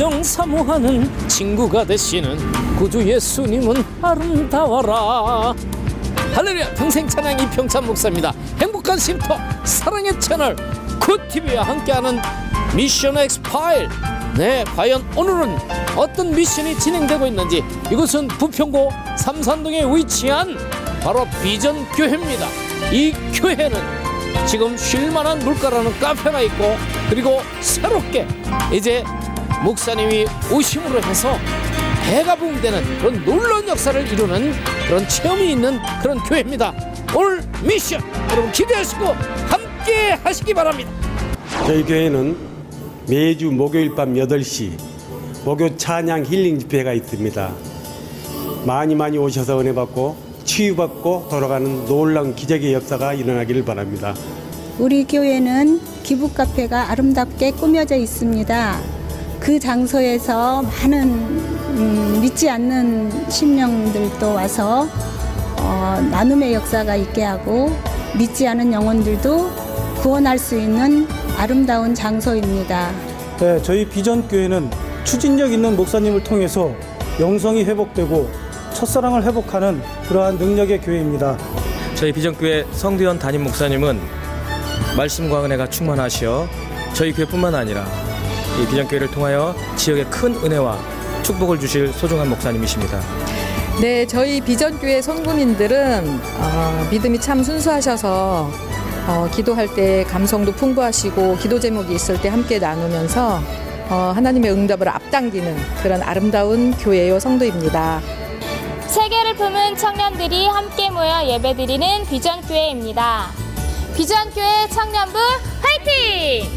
동정 사모하는 친구가 되시는 구주 예수님은 아름다워라. 할렐루야. 평생 찬양 이평찬 목사입니다. 행복한 쉼터 사랑의 채널 굿TV와 함께하는 미션 X 파일. 네, 과연 오늘은 어떤 미션이 진행되고 있는지. 이곳은 부평구 삼산동에 위치한 바로 비전교회입니다. 이 교회는 지금 쉴만한 물가라는 카페가 있고, 그리고 새롭게 이제 목사님이 오심으로 해서 배가 붕되는 그런 놀라운 역사를 이루는 그런 체험이 있는 그런 교회입니다. 오늘 미션 여러분 기대하시고 함께 하시기 바랍니다. 저희 교회는 매주 목요일 밤 8시 목요 찬양 힐링 집회가 있습니다. 많이 오셔서 은혜 받고 치유받고 돌아가는 놀라운 기적의 역사가 일어나기를 바랍니다. 우리 교회는 기부 카페가 아름답게 꾸며져 있습니다. 그 장소에서 많은 믿지 않는 심령들도 와서 나눔의 역사가 있게 하고, 믿지 않은 영혼들도 구원할 수 있는 아름다운 장소입니다. 네, 저희 비전교회는 추진력 있는 목사님을 통해서 영성이 회복되고 첫사랑을 회복하는 그러한 능력의 교회입니다. 저희 비전교회 성두현 담임 목사님은 말씀과 은혜가 충만하시어 저희 교회뿐만 아니라 이 비전교회를 통하여 지역에 큰 은혜와 축복을 주실 소중한 목사님이십니다. 네, 저희 비전교회 성도님들은 믿음이 참 순수하셔서 기도할 때 감성도 풍부하시고, 기도 제목이 있을 때 함께 나누면서 하나님의 응답을 앞당기는 그런 아름다운 교회요 성도입니다. 세계를 품은 청년들이 함께 모여 예배드리는 비전교회입니다. 비전교회 청년부 화이팅!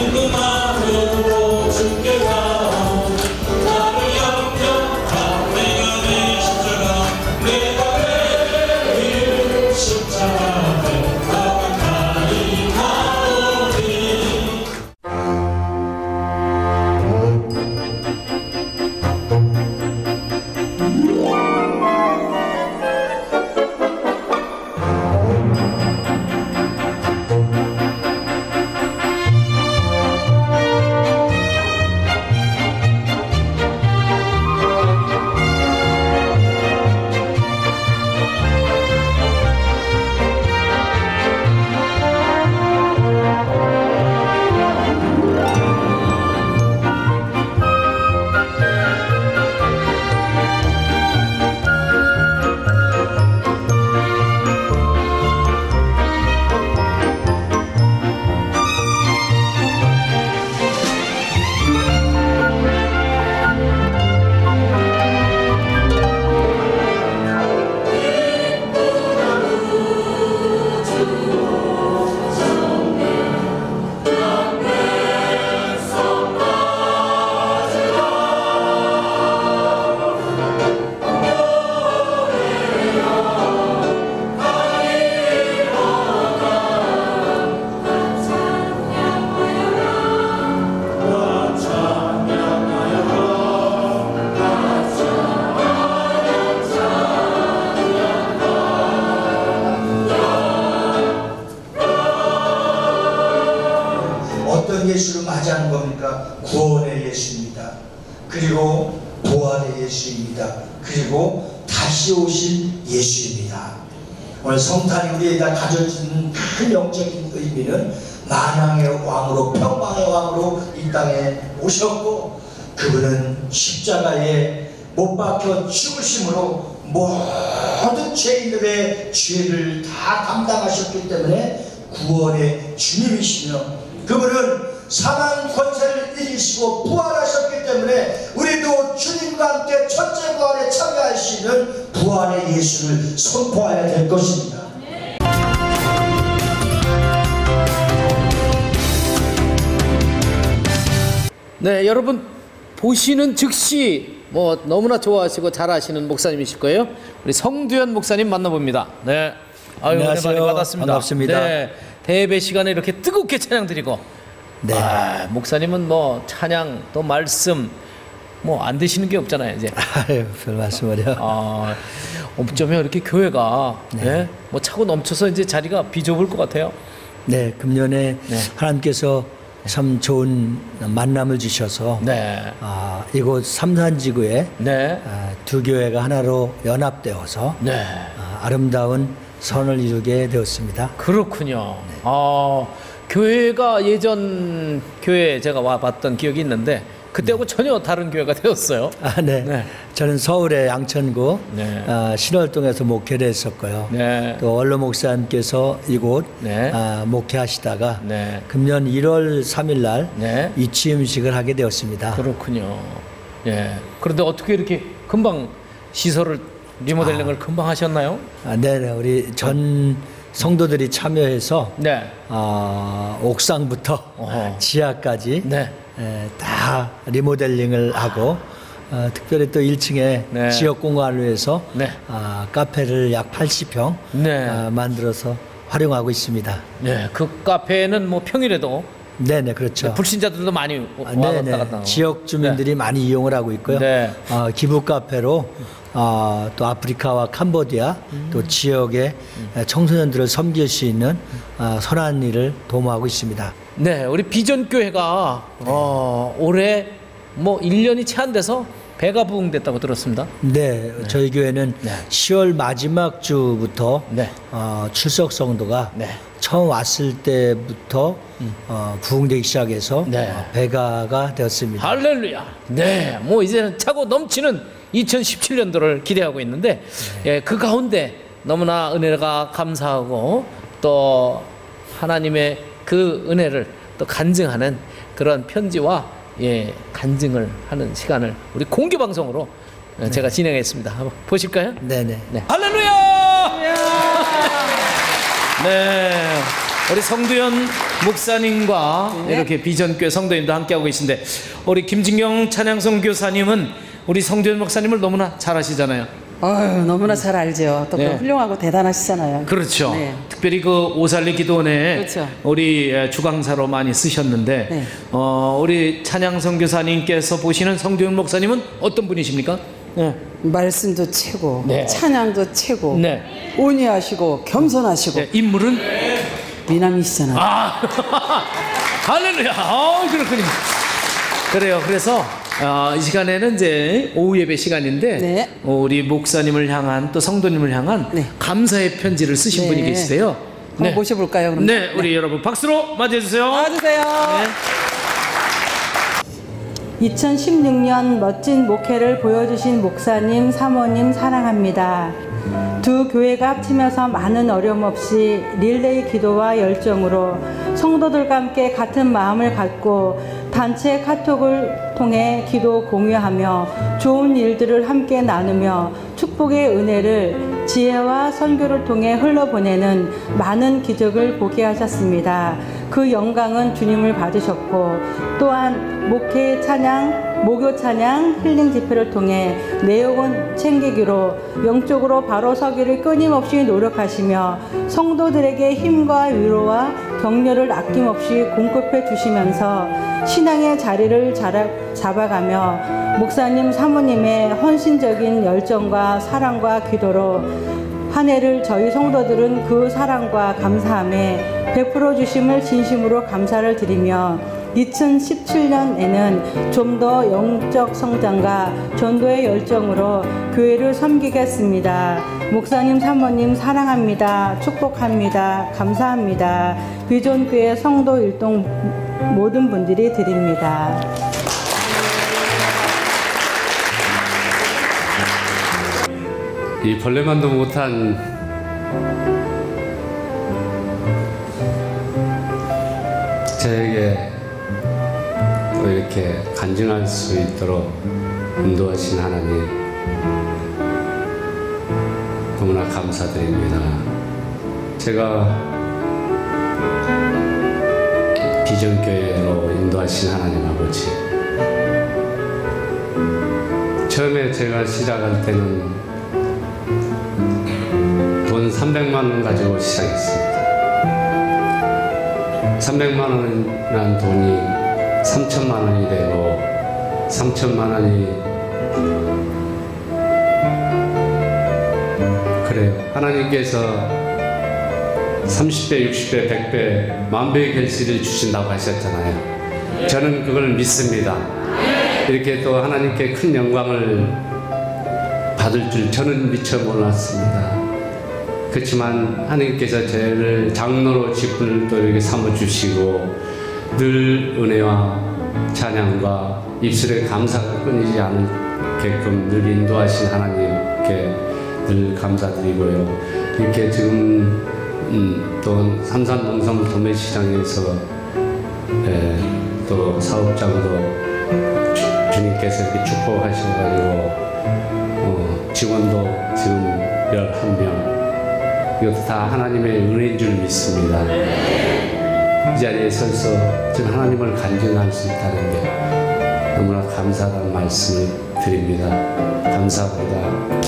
예수를 맞이하는 겁니까? 구원의 예수입니다. 그리고 부활의 예수입니다. 그리고 다시 오실 예수입니다. 오늘 성탄이 우리에다 가져진 큰 영적인 의미는 만왕의 왕으로, 평강의 왕으로 이 땅에 오셨고, 그분은 십자가에 못 박혀 죽으심으로 모든 죄인들의 죄를 다 감당하셨기 때문에 구원의 주님이시며, 그분은 사망 권세를 이기시고 부활하셨기 때문에 우리도 주님과 함께 첫째 부활에 참여할 수 있는 부활의 예수를 선포해야 될 것입니다. 네, 여러분 보시는 즉시 너무나 좋아하시고 잘 아시는 목사님이실 거예요. 우리 성두현 목사님 만나봅니다. 네, 안녕하세요. 은혜 많이 받았습니다. 반갑습니다. 네, 대예배 시간에 이렇게 뜨겁게 찬양 드리고, 네. 목사님은 찬양 또 말씀 안 되시는 게 없잖아요, 이제. 아유, 별 말씀을요. 어쩌면 이렇게 교회가 네. 차고 넘쳐서 이제 자리가 비좁을 것 같아요. 네, 금년에 네. 하나님께서 참 좋은 만남을 주셔서 네. 이곳 삼산지구에 네. 두 교회가 하나로 연합되어서 네. 아름다운 선을 이루게 되었습니다. 그렇군요. 교회가 예전 교회 제가 와봤던 기억이 있는데 그때하고 전혀 다른 교회가 되었어요. 네. 네. 저는 서울의 양천구 네. 신월동에서 목회를 했었고요. 네. 또 원로 목사님께서 이곳 네. 목회하시다가 네. 금년 1월 3일 날 네. 이취임식을 하게 되었습니다. 그렇군요. 예. 그런데 어떻게 이렇게 금방 시설을 리모델링을 금방 하셨나요? 네네. 우리 전 성도들이 참여해서 네. 옥상부터 지하까지 네. 다 리모델링을 하고 특별히 또 1층에 네. 지역 공간을 위해서 네. 카페를 약 80평 네. 만들어서 활용하고 있습니다. 네. 그 카페는 뭐 평일에도 네네 그렇죠. 불신자들도 많이 왔다 네네. 갔다 하고. 지역 주민들이 많이 이용을 하고 있고요. 네. 기부 카페로 또 아프리카와 캄보디아 또 지역의 청소년들을 섬길 수 있는 선한 일을 도모하고 있습니다. 네, 우리 비전교회가 올해 뭐 1년이 채 안 돼서 배가 부흥됐다고 들었습니다. 네, 저희 교회는 10월 마지막 주부터 네. 출석 성도가 네. 처음 왔을 때부터 부흥되기 시작해서 네. 배가가 되었습니다. 할렐루야. 네, 뭐 이제는 차고 넘치는 2017년도를 기대하고 있는데 예, 그 가운데 너무나 은혜가 감사하고 또 하나님의 그 은혜를 또 간증하는 그런 편지와 간증을 하는 시간을 우리 공개 방송으로 제가 진행했습니다. 한번 보실까요? 네네. 네. 할렐루야! 네. 우리 성두현 목사님과 이렇게 비전교회 성도님도 함께하고 계신데 우리 김진경 찬양성 교사님은 우리 성두현 목사님을 너무나 잘 아시잖아요. 너무나 잘 알죠. 또 네. 훌륭하고 대단하시잖아요. 그렇죠. 네. 특별히 그 오살리 기도원에 그렇죠. 우리 주강사로 많이 쓰셨는데 네. 우리 찬양성 교사님께서 보시는 성두현 목사님은 어떤 분이십니까? 네. 말씀도 최고, 네. 찬양도 최고, 네. 온유하시고 겸손하시고 네. 인물은 미남이시잖아요. 할렐루야. 그렇군요. 그래요. 그래서 이 시간에는 이제 오후 예배 시간인데 네. 우리 목사님을 향한 또 성도님을 향한 네. 감사의 편지를 쓰신 네. 분이 계시대요. 한번 모셔볼까요? 그럼? 네, 우리 여러분 박수로 맞이해 주세요. 나와주세요. 네. 2016년 멋진 목회를 보여주신 목사님, 사모님 사랑합니다. 두 교회가 합치면서 많은 어려움 없이 릴레이 기도와 열정으로 성도들과 함께 같은 마음을 갖고 단체 카톡을 통해 기도 공유하며 좋은 일들을 함께 나누며 축복의 은혜를 지혜와 선교를 통해 흘러보내는 많은 기적을 보게 하셨습니다. 그 영광은 주님을 받으셨고 또한 목회 찬양, 목요 찬양, 힐링 집회를 통해 내용은 챙기기로 영적으로 바로 서기를 끊임없이 노력하시며 성도들에게 힘과 위로와 격려를 아낌없이 공급해 주시면서 신앙의 자리를 잡아가며 목사님, 사모님의 헌신적인 열정과 사랑과 기도로 한 해를 저희 성도들은 그 사랑과 감사함에 베풀어 주심을 진심으로 감사를 드리며 2017년에는 좀 더 영적 성장과 전도의 열정으로 교회를 섬기겠습니다. 목사님, 사모님 사랑합니다. 축복합니다. 감사합니다. 비전교회 성도 일동 모든 분들이 드립니다. 이 벌레만도 못한 저에게 또 이렇게 간증할 수 있도록 인도하신 하나님 너무나 감사드립니다. 제가 비전교회로 인도하신 하나님 아버지, 처음에 제가 시작할 때는 돈 300만 원 가지고 시작했습니다. 300만 원이라는 돈이 3천만 원이 되고 3천만 원이 그래요. 하나님께서 30배, 60배, 100배, 만배의 결실을 주신다고 하셨잖아요. 저는 그걸 믿습니다. 이렇게 또 하나님께 큰 영광을 받을 줄 저는 미처 몰랐습니다. 그렇지만 하나님께서 저를 장로로 직분을 또 이렇게 삼아주시고 늘 은혜와 찬양과 입술에 감사가 끊이지 않게끔 늘 인도하신 하나님께 늘 감사드리고요. 이렇게 지금 또 삼산농산물 도매시장에서 또 사업장도 주님께서 이렇게 축복하셔가지고 직원도 지금 11명, 이것도 다 하나님의 은혜인 줄 믿습니다. 이 자리에 서서 지금 하나님을 간증할 수 있다는 게 너무나 감사하다는 말씀을 드립니다. 감사합니다.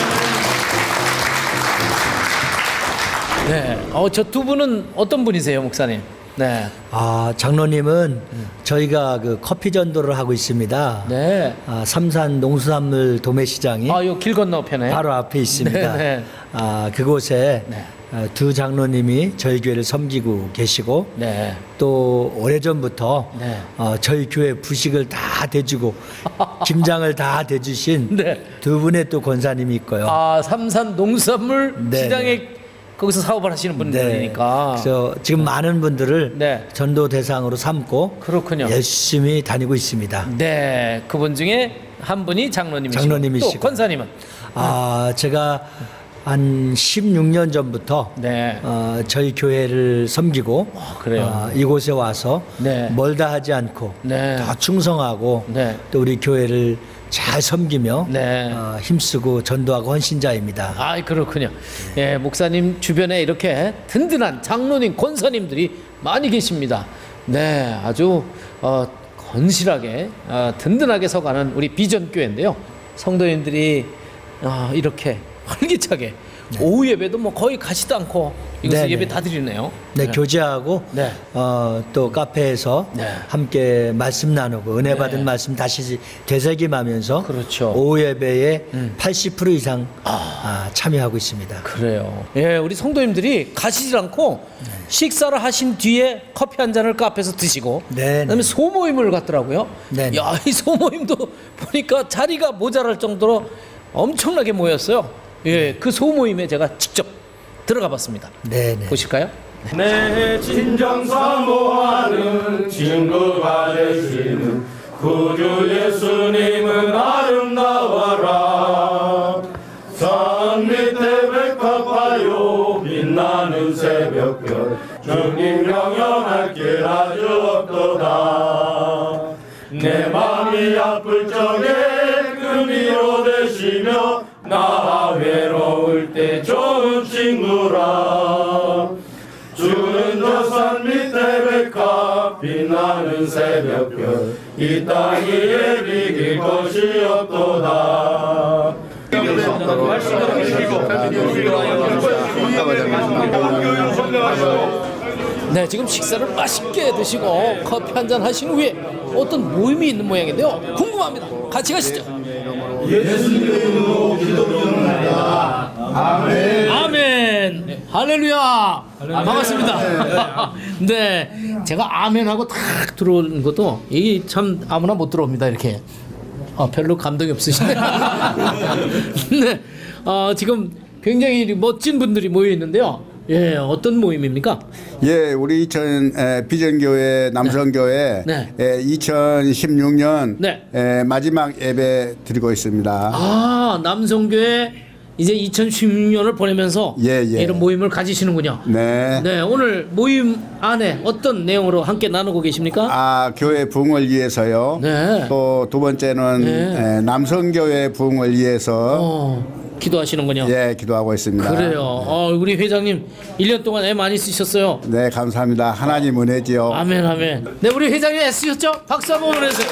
네. 저 두 분은 어떤 분이세요, 목사님? 네. 장로님은 저희가 그 커피 전도를 하고 있습니다. 네. 삼산 농수산물 도매시장이 요 길 건너편에 바로 앞에 있습니다. 네. 그곳에 두 장로님이 저희 교회를 섬기고 계시고 네. 또 오래전부터 네. 저희 교회 부식을 다 대주고 김장을 다 대주신 네. 두 분의 또 권사님이 있고요. 삼산 농수산물 네. 시장에 거기서 사업을 하시는 분들이니까. 그래서 지금 많은 분들을 네. 전도 대상으로 삼고 그렇군요. 열심히 다니고 있습니다. 네, 그분 중에 한 분이 장로님이시고 장로님이시고. 또 권사님은 제가 한 16년 전부터 네. 저희 교회를 섬기고 그래요. 이곳에 와서 네. 멀다 하지 않고 네. 더 충성하고 네. 또 우리 교회를 잘 섬기며 네. 힘쓰고 전도하고 헌신자입니다. 그렇군요. 예, 목사님 주변에 이렇게 든든한 장로님, 권사님들이 많이 계십니다. 네, 아주 건실하게 든든하게 서가는 우리 비전교회인데요. 성도님들이 이렇게 활기차게 오후 예배도 뭐 거의 가지도 않고 이것을 네네. 예배 다 드리네요. 네, 교제하고 네. 또 카페에서 네. 함께 말씀 나누고 은혜 네. 받은 말씀 다시 되새김하면서 그렇죠. 오후 예배에 80% 이상 참여하고 있습니다. 그래요. 예, 우리 성도님들이 가시질 않고 식사를 하신 뒤에 커피 한 잔을 카페에서 드시고 네. 그다음에 소모임을 갖더라고요. 네. 야, 이 소모임도 보니까 자리가 모자랄 정도로 엄청나게 모였어요. 예, 그 소모임에 제가 직접 들어가 봤습니다. 네. 보실까요? 내 진정 사모하는 친구가 되시는 구주 예수님은 아름다워라. 산 밑에 백합하여 빛나는 새벽별 주님 영원할 길 아주 없도다. 내 맘이 아플 적에 그 위로 되시며 나 외로울 때 좋은 친구라. 주는 저 산 밑에 백합 빛나는 새벽별 이 땅 위에 비길 곳이 없도다. 네, 지금 식사를 맛있게 드시고 커피 한 잔 하신 후에 어떤 모임이 있는 모양인데요. 궁금합니다. 같이 가시죠. 예수님으로 기도드립니다. 아멘. 아멘. 할렐루야. 반갑습니다. 네, 제가 아멘하고 탁 들어오는 것도 이게 참 아무나 못 들어옵니다. 이렇게. 별로 감동이 없으시네. 네, 지금 굉장히 멋진 분들이 모여 있는데요. 예, 어떤 모임입니까? 예, 우리 비전교회 남성교회 네. 2016년 네. 마지막 예배 드리고 있습니다. 남성교회 이제 2016년을 보내면서 이런 모임을 가지시는군요. 네. 네, 오늘 모임 안에 어떤 내용으로 함께 나누고 계십니까? 교회 부흥을 위해서요. 네. 또 두 번째는 남성교회 부흥을 위해서 기도하시는군요. 예, 기도하고 있습니다. 그래요. 우리 회장님 1년 동안 애 많이 쓰셨어요. 네, 감사합니다. 하나님 은혜지요. 아멘, 아멘. 네, 우리 회장님 애쓰셨죠? 박수 한번 보내주세요.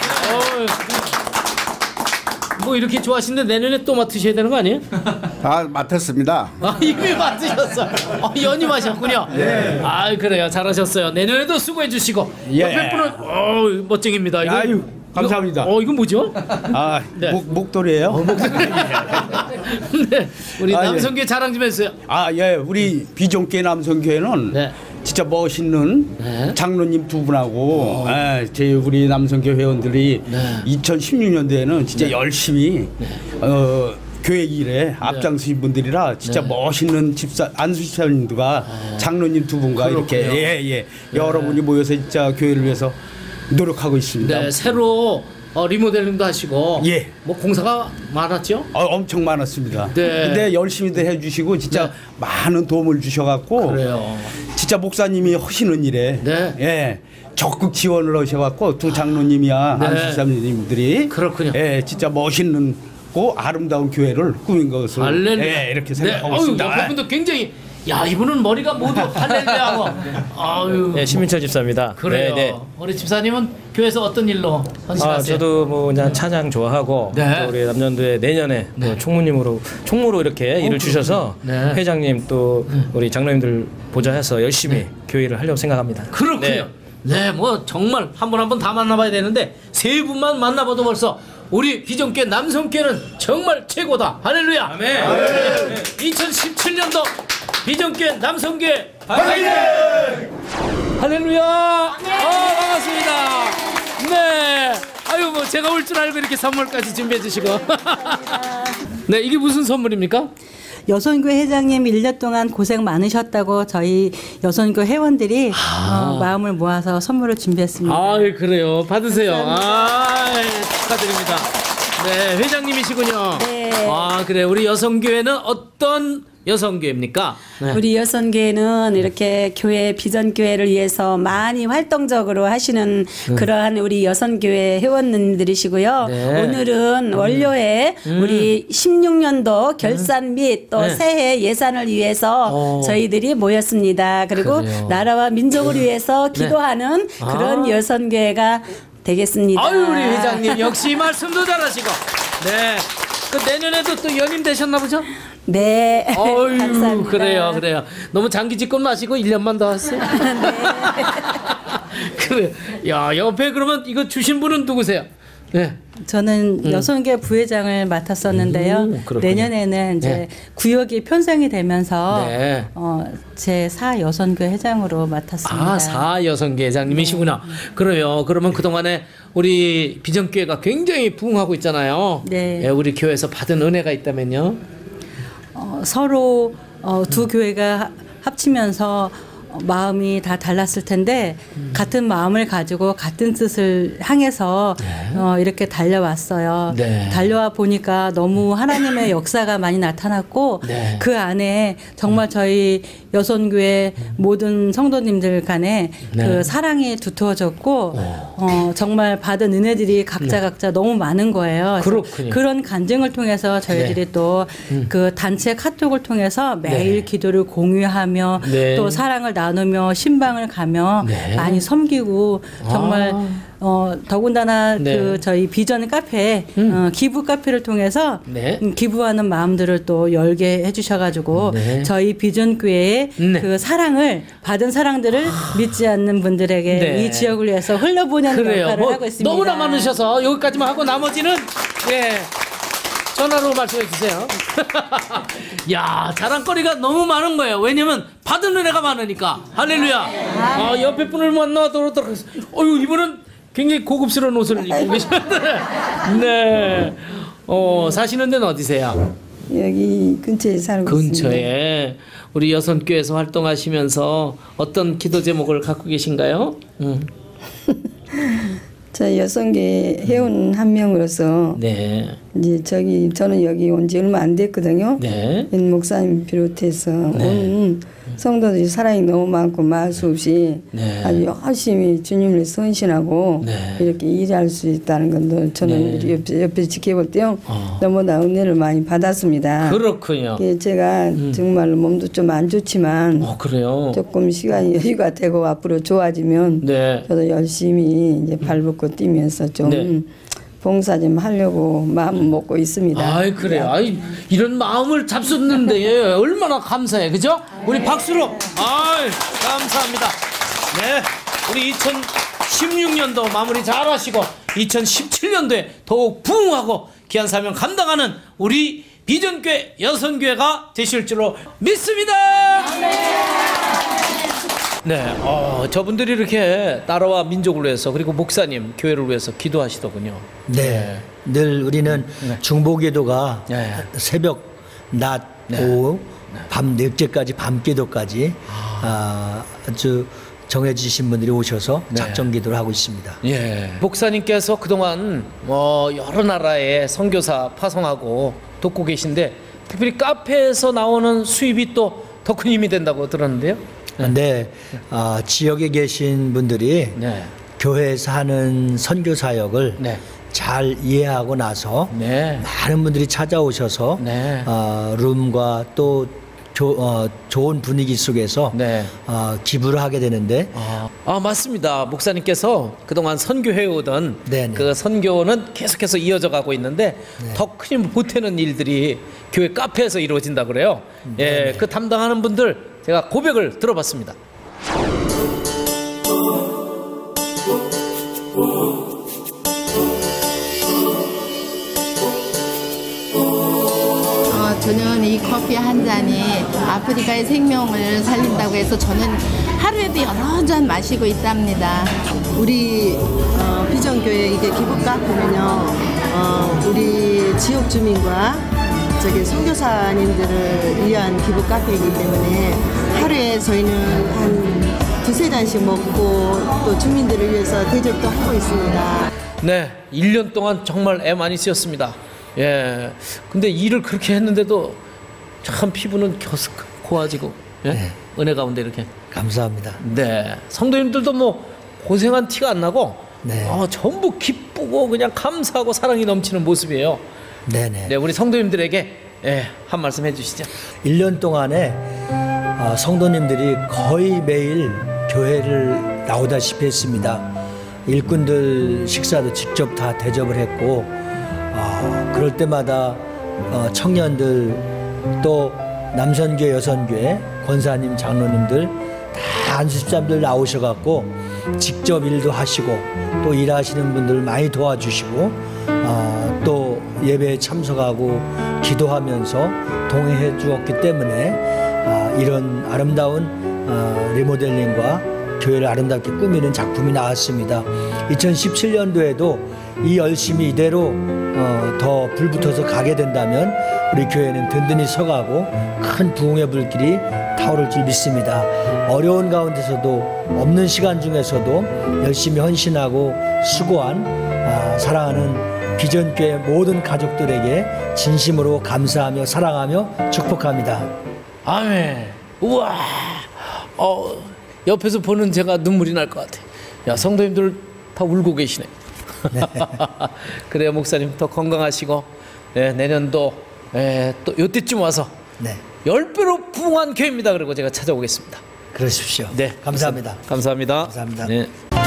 뭐 이렇게 좋아하시는데 내년에 또 맡으셔야 되는 거 아니에요? 맡았습니다. 이미 맡으셨어. 연임하셨군요. 네. 그래요. 잘하셨어요. 내년에도 수고해 주시고. 예. 옆에 분은 멋쟁입니다. 이거, 아유, 감사합니다. 이건 뭐죠? 네. 목도리예요? 목도리. 네, 우리 남성교회 자랑 좀 해주세요. 예, 우리 비전교회 남성교회는 진짜 멋있는 장로님 두 분하고 제 우리 남성교 회원들이 2016년도에는 진짜 열심히 교회 일에 앞장서신 분들이라 진짜 멋있는 안수집사님들과 장로님 두 분과 이렇게 여러분이 모여서 진짜 교회를 위해서 노력하고 있습니다. 네, 새로 리모델링도 하시고 뭐 공사가 많았죠? 엄청 많았습니다. 네. 근데 열심히들 해주시고 진짜 많은 도움을 주셔갖고 그래요. 진짜 목사님이 하시는 일에 적극 지원을 하셔갖고 두 장로님이야 안수집사님들이 그렇군요. 진짜 멋있는 아름다운 교회를 꾸민 것을 이렇게 생각하고 있습니다. 옆에 분도 굉장히 이분은 머리가 모두 할렐루야하고 아유. 네, 신민철 집사입니다. 그래요. 네. 우리 집사님은 교회에서 어떤 일로 헌신하세요? 저도 뭐 그냥 찬양 좋아하고 또 우리 남년도에 내년에 또 총무로 이렇게 일을 주셔서 회장님 또 우리 장로님들 보좌해서 열심히 교회를 하려고 생각합니다. 그렇군요. 네, 뭐 정말 한 분 한 분 다 만나봐야 되는데 세 분만 만나봐도 벌써 우리 비전교회 남성교회는 정말 최고다. 할렐루야. 아멘. 2017년도 비전교회 남성교회 파이팅! 할렐루야. 반갑습니다. 네. 아유 뭐 제가 올 줄 알고 이렇게 선물까지 준비해 주시고. 네, 이게 무슨 선물입니까? 여선교회 회장님 1년 동안 고생 많으셨다고 저희 여선교 회원들이 마음을 모아서 선물을 준비했습니다. 그래요. 받으세요. 축하드립니다. 네, 회장님이시군요. 네. 그래. 우리 여성교회는 어떤 여성교회입니까? 네. 우리 여성교회는 이렇게 교회 비전교회를 위해서 많이 활동적으로 하시는 그러한 우리 여성교회 회원님들이시고요. 네. 오늘은 원료에 우리 16년도 결산 및 또 새해 예산을 위해서 저희들이 모였습니다. 그리고 그래요. 나라와 민족을 위해서 기도하는 그런 여성교회가 되겠습니다. 아유, 우리 회장님 역시 말씀도 잘하시고. 네. 그 내년에도 또 연임 되셨나 보죠? 네. 감사합니다. 그래요. 너무 장기 집권 마시고 1년만 더 하세요. 그래. 야, 옆에 그러면 이거 주신 분은 누구세요? 네. 저는 여성교회 부회장을 맡았었는데요. 내년에는 이제 구역이 편성이 되면서 제4 여성교회 회장으로 맡았습니다. 4 여성교회 회장님이시구나. 그래요. 그러면 그동안에 우리 비전교회가 굉장히 부흥하고 있잖아요. 네. 우리 교회에서 받은 은혜가 있다면요? 서로 두 교회가 합치면서 마음이 다 달랐을 텐데 같은 마음을 가지고 같은 뜻을 향해서 이렇게 달려왔어요. 달려와 보니까 너무 하나님의 역사가 많이 나타났고 그 안에 정말 저희 여선교회 모든 성도님들 간에 그 사랑이 두터워졌고 정말 받은 은혜들이 각자 너무 많은 거예요. 그런 간증을 통해서 저희들이 또 그 단체 카톡을 통해서 매일 기도를 공유하며 또 사랑을 나누며 신방을 가며 많이 섬기고 정말 더군다나 그 저희 비전 카페 기부 카페를 통해서 기부하는 마음들을 또 열게 해주셔가지고 저희 비전 교회의 그 사랑을 받은 사랑들을 믿지 않는 분들에게 이 지역을 위해서 흘려보내는 역할을 하고 있습니다. 너무나 많으셔서 여기까지만 하고 나머지는 전화로 말씀해 주세요. 야, 자랑거리가 너무 많은 거예요. 왜냐면 받은 은혜가 많으니까. 할렐루야. 옆에 분을 만나도록 이분은 굉장히 고급스러운 옷을 입고 계시는데. 네. 사시는 데는 어디세요? 여기 근처에 살고 있습니다. 근처에. 우리 여선교회에서 활동하시면서 어떤 기도 제목을 갖고 계신가요? 저 여성계 회원 한 명으로서 이제 저는 여기 온 지 얼마 안 됐거든요. 윤 목사님 비롯해서 온 성도들이 사랑이 너무 많고 말 수 없이 아주 열심히 주님을 선신하고 이렇게 일할 수 있다는 건도 저는 옆에 지켜볼 때요 너무나 은혜를 많이 받았습니다. 그렇군요. 제가 정말로 몸도 좀 안 좋지만 그래요? 조금 시간이 여유가 되고 앞으로 좋아지면 저도 열심히 이제 발벗고 뛰면서 좀 봉사 좀 하려고 마음 먹고 있습니다. 그래요. 이런 마음을 잡수는데 얼마나 감사해, 그죠? 우리 박수로. 감사합니다. 네, 우리 2016년도 마무리 잘하시고 2017년도에 더욱 부흥하고 귀한 사명 감당하는 우리 비전교회 여성교회가 되실 줄로 믿습니다. 네, 저분들이 이렇게 나라와 민족을 위해서 그리고 목사님, 교회를 위해서 기도하시더군요. 네, 늘 우리는 중보기도가 새벽, 낮, 오후, 밤 늦게까지 밤기도까지 아주 정해지신 분들이 오셔서 작정기도를 하고 있습니다. 예, 목사님께서 그동안 여러 나라에 선교사 파송하고 돕고 계신데 특별히 카페에서 나오는 수입이 또 더 큰 힘이 된다고 들었는데요. 네, 지역에 계신 분들이 교회에서 하는 선교 사역을 잘 이해하고 나서 많은 분들이 찾아오셔서 룸과 또 좋은 분위기 속에서 기부를 하게 되는데 맞습니다. 목사님께서 그동안 선교해오던 그 선교는 계속해서 이어져 가고 있는데 더 큰 힘을 보태는 일들이 교회 카페에서 이루어진다 그래요. 예, 그 담당하는 분들 제가 고백을 들어봤습니다. 저는 이 커피 한 잔이 아프리카의 생명을 살린다고 해서 저는 하루에도 여러 잔 마시고 있답니다. 우리 비전교회 이게 기부 카페는요, 우리 지역 주민과 선교사님들을 위한 기부 카페이기 때문에 하루에 저희는 한 두세 잔씩 먹고 또 주민들을 위해서 대접도 하고 있습니다. 네, 1년 동안 정말 애 많이 쓰였습니다. 예, 근데 일을 그렇게 했는데도 참 피부는 계속 고와지고 은혜 가운데 이렇게 감사합니다. 네, 성도님들도 뭐 고생한 티가 안 나고 전부 기쁘고 그냥 감사하고 사랑이 넘치는 모습이에요. 네, 우리 성도님들에게 한 말씀 해주시죠. 1년 동안에 성도님들이 거의 매일 교회를 나오다시피 했습니다. 일꾼들 식사도 직접 다 대접을 했고 그럴 때마다 청년들 또 남선교회, 여선교회, 권사님, 장로님들 다 안수집사님들 나오셔갖고 직접 일도 하시고 또 일하시는 분들 많이 도와주시고 또 예배에 참석하고 기도하면서 동행해 주었기 때문에 이런 아름다운 리모델링과 교회를 아름답게 꾸미는 작품이 나왔습니다. 2017년도에도 이 열심이 이대로 더 불붙어서 가게 된다면 우리 교회는 든든히 서가고 큰 부흥의 불길이 타오를 줄 믿습니다. 어려운 가운데서도 없는 시간 중에서도 열심히 헌신하고 수고한 사랑하는 비전교회 모든 가족들에게 진심으로 감사하며 사랑하며 축복합니다. 아멘. 우와. 옆에서 보는 제가 눈물이 날 것 같아. 야, 성도님들 다 울고 계시네. 그래요, 목사님 더 건강하시고 내년도 또 이때쯤 와서 10배로 부흥한 교회입니다. 그리고 제가 찾아오겠습니다. 그러십시오. 네, 감사합니다. 감사합니다. 감사합니다. 네.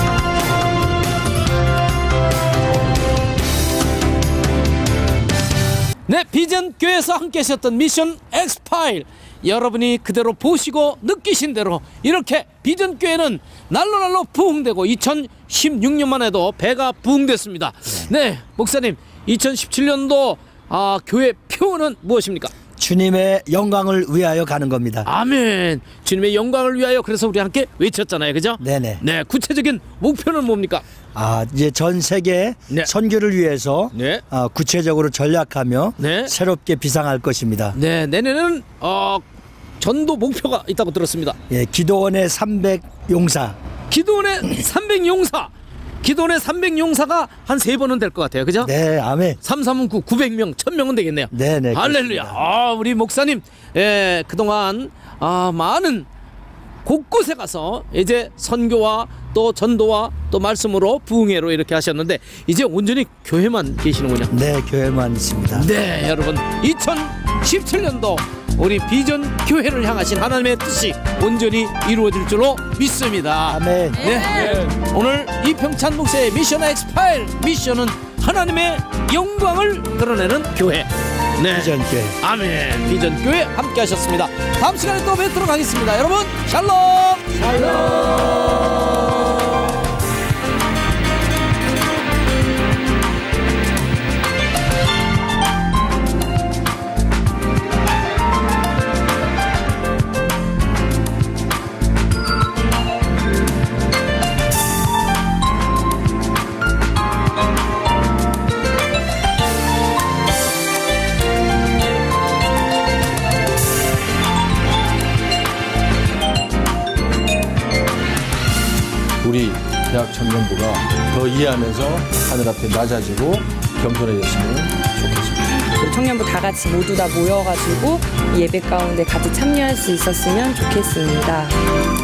네, 비전교회에서 함께 하셨던 미션 엑스파일 여러분이 그대로 보시고 느끼신 대로 이렇게 비전교회는 날로 부흥되고 2016년만 해도 배가 부흥됐습니다. 네, 목사님 2017년도 교회 표어는 무엇입니까? 주님의 영광을 위하여 가는 겁니다. 아멘. 주님의 영광을 위하여. 그래서 우리 함께 외쳤잖아요, 그죠? 네네. 네, 구체적인 목표는 뭡니까? 이제 전 세계 선교를 위해서 구체적으로 전략하며 새롭게 비상할 것입니다. 네, 내년에는 전도 목표가 있다고 들었습니다. 예, 기도원의 300용사. 기도원의 300용사. 기도원의 300용사가 한 3번은 될 것 같아요, 그죠? 네, 아멘. 339 900명, 1000명은 되겠네요. 네네. 할렐루야. 우리 목사님, 그동안 많은 곳곳에 가서 이제 선교와 또 전도와 또 말씀으로 부흥회로 이렇게 하셨는데 이제 온전히 교회만 계시는군요. 네, 교회만 있습니다. 네, 여러분 2017년도 우리 비전 교회를 향하신 하나님의 뜻이 온전히 이루어질 줄로 믿습니다. 아멘. 네. 오늘 이평찬 목사의 미션 엑스파일 미션은 하나님의 영광을 드러내는 교회. 네. 비전교회. 아멘. 비전교회 함께 하셨습니다. 다음 시간에 또 뵙도록 하겠습니다. 여러분 샬롬. 샬롬. 우리 대학 청년부가 더 이해하면서 하늘 앞에 낮아지고 겸손해졌으면 좋겠습니다. 우리 청년부 다 같이 모두 다 모여가지고 예배 가운데 같이 참여할 수 있었으면 좋겠습니다.